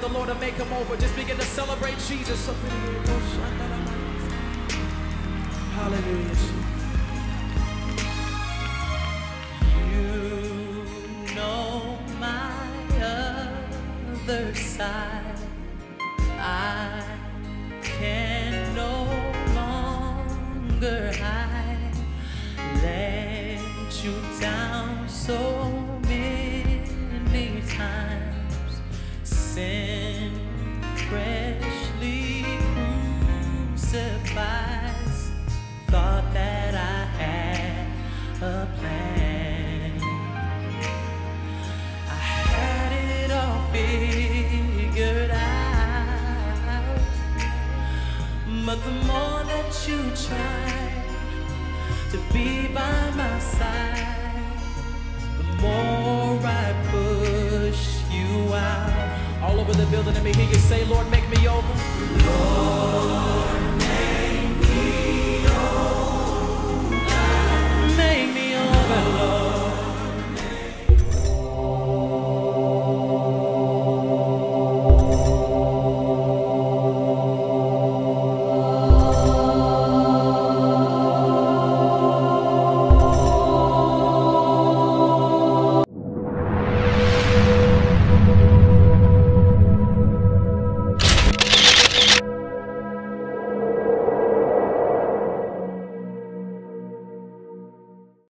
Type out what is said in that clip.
the Lord to make him over. Just begin to celebrate Jesus. Hallelujah. You know my other side. I can no longer hide. Let you down so many times. Sin freshly crucifies. Thought that I had a plan. I had it all figured out. But the more that you try to be by my side, the more I push you out. All over the building, let me hear you say, Lord, make me over.